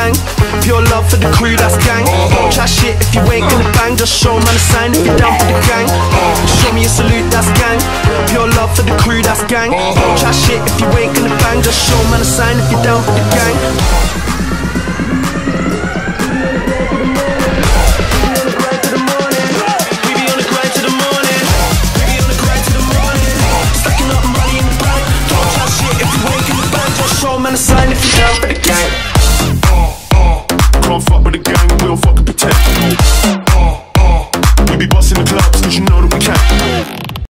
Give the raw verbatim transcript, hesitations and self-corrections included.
gang. Pure love for the crew, that's gang. Don't chat shit if you ain't gonna bang. Just show man a sign if you're down for the gang. Show me a salute, that's gang. Pure love for the crew, that's gang. Don't chat shit if you ain't gonna bang. Just show man a sign if you're down for the gang. Man a sign if you're down for the gang. Can't fuck with the gang, we don't fucking pretend. We be busting the clubs, cause you know that we can.